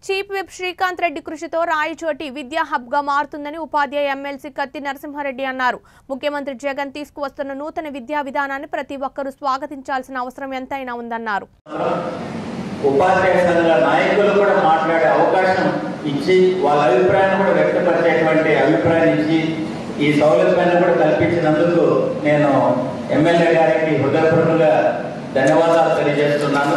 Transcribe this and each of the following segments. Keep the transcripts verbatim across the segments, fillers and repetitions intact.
Chief whip Srikanth Reddy కృషితో రాయచోటి విద్యా hub గా మారుతుందని ఉపాధ్యాయ ఎమ్మెల్సీ కత్తి నరసింహారెడ్డి అన్నారు. ముఖ్యమంత్రి జగన్ తీసుకువస్తున్న నూతన విద్యా విధానాన్ని ప్రతి ఒక్కరూ స్వాగతించాల్సిన అవసరం ఎంతైనా ఉందన్నారు. ఉపాధ్యాయ సంఘ నాయకులు కూడా మాట్లాడే అవకాశం ఇచ్చి వాళ్ళ అభిప్రాయాన్ని కూడా వ్యక్తపరిచేటువంటి అభిప్రాయం ఇచ్చి ఈ సౌలభ్యాన్ని కూడా కల్పించినందుకు నేను ఎమ్మెల్యే గారికి హృదయపూర్వకంగా ధన్యవాదాలు తెలియజేస్తున్నాను.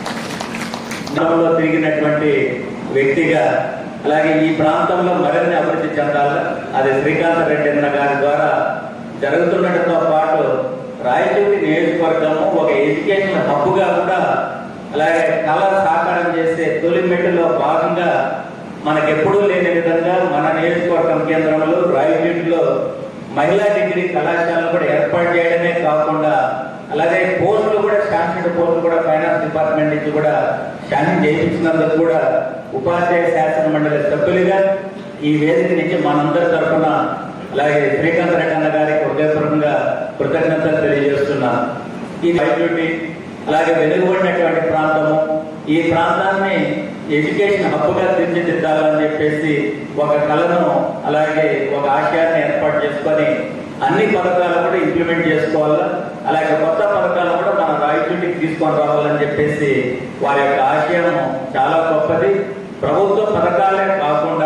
గ్రామంలో తిరిగినటువంటి వ్యక్తిగా అలాగే ఈ ప్రాంతంలో మరిన్ని అభివృద్ధి చెందాలి, అది శ్రీకాంత్ రెడ్డి అన్న గారి ద్వారా జరుగుతున్నతో పాటు రాయచోటి నియోజకవర్గము ఒక ఎడ్యుకేషన్ హబ్గా కూడా అలాగే కళ సాకారం చేసే తొలి మెట్టులో భాగంగా మనకెప్పుడూ లేని విధంగా మన నియోజకవర్గం కేంద్రంలో రాయచోటిలో మహిళా డిగ్రీ కళాశాలను కూడా ఏర్పాటు చేయడమే కాకుండా అలాగే పోస్టులు కూడా శాంక్షన్ పోస్టులు కూడా ఫైనాన్స్ డిపార్ట్మెంట్ నుంచి కూడా శాంక్షన్ చేయించినందుకు కూడా ఉపాధ్యాయ శాసన మండలి సభ్యులుగా ఈ వేదిక నుంచి మనందరి తరఫున అలాగే శ్రీకాంత్ రెడ్డి అన్న గారికి హృదయపూర్వకంగా కృతజ్ఞతలు తెలియజేస్తున్నాను. ఈ రాయచోటి అలాగే వెలుగుబడినటువంటి ప్రాంతము, ఈ ప్రాంతాన్ని ఎడ్యుకేషన్ హబ్గా తీర్చిదిద్దాలని చెప్పేసి ఒక కళను అలాగే ఒక ఆశయాన్ని ఏర్పాటు చేసుకొని అన్ని పథకాలు కూడా ఇంప్లిమెంట్ చేసుకోవాలా, అలాగే కొత్త పథకాలు కూడా మన రాయచోటికి తీసుకొని రావాలని చెప్పేసి వారి యొక్క ఆశయం చాలా గొప్పది. ప్రభుత్వ పథకాలే కాకుండా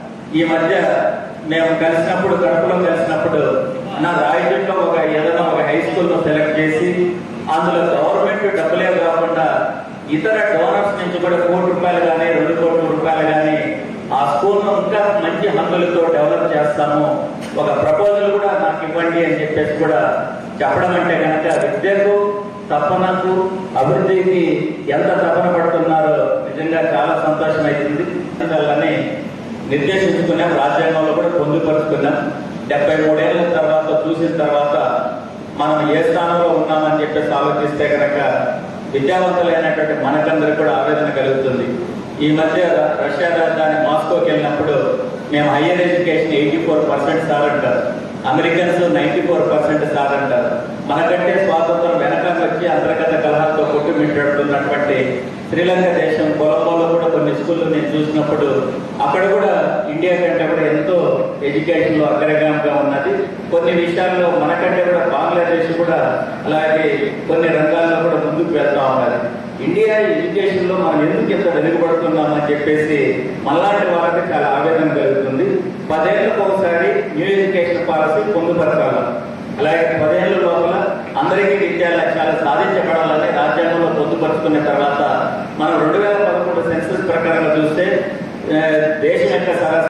ఈ మధ్య మేము కలిసినప్పుడు కడపలో కలిసినప్పుడు నా రాయచోటిలో ఒక ఏదైనా ఒక హై స్కూల్ను సెలెక్ట్ చేసి అందులో గవర్నమెంట్ డబ్బులే కాకుండా ఇతర డోనర్స్ నుంచి కూడా కోటి రూపాయలు కానీ రెండు కోట్ల రూపాయలు కానీ ఆ స్కూల్ను ఇంకా మంచి హంగులతో డెవలప్ చేస్తాము, ఒక ప్రపోజల్ కూడా నాకు ఇవ్వండి అని చెప్పేసి కూడా చెప్పడం అంటే కనుక విద్యకు తపనకు అభివృద్ధికి ఎంత తపన పడుతున్నారో నిజంగా చాలా సంతోషం అవుతుంది. అని నిర్దేశించుకున్నాం, రాజ్యాంగంలో కూడా పొందుపరుచుకున్నాం. డెబ్బై మూడేళ్ల తర్వాత చూసిన తర్వాత మనం ఏ స్థానంలో ఉన్నామని చెప్పేసి ఆలోచిస్తే కనుక విద్యావంతులైనటువంటి మనకందరికి కూడా ఆవేదన కలుగుతుంది. ఈ మధ్య రష్యా రాజధాని మాస్కోకి వెళ్ళినప్పుడు మేము higher education eighty four percent sir అంటారు, Americans ninety four percent sir అంటారు. మనకంటే స్వాతంత్రం వెనకాల వచ్చి అంతర్గత కలహాలతో కొట్టుమిట్టాడుతున్నటువంటి శ్రీలంక దేశం కొలంబోలో కూడా కొన్ని స్కూళ్ళు నేను చూసినప్పుడు అక్కడ కూడా ఇండియా కంటే కూడా ఎంతో ఎడ్యుకేషన్ లో అగ్రగామిగా ఉన్నది. కొన్ని విషయాల్లో మనకంటే కూడా బంగ్లాదేశ్ కూడా అలాగే కొన్ని రంగాల్లో కూడా ముందుకు వెళ్తా ఉన్నది. ఇండియా ఎడ్యుకేషన్ లో మనం ఎందుకు ఇంత వెనుకబడుతున్నామని చెప్పేసి మనలాంటి వాళ్ళకి చాలా ఆవేదన కలుగుతుంది. పదేళ్లకు ఒకసారి న్యూ ఎడ్యుకేషన్ పాలసీ పొందుపరచాలి, అలాగే పదేళ్ల లోపల అందరికీ విద్యా లక్ష్యాలు సాధించబడాలని రాజ్యాంగంలో పొందుపరుచుకున్న తర్వాత మనం రెండు వేల పదకొండు సెన్సస్ ప్రకారంగా చూస్తే దేశం యొక్క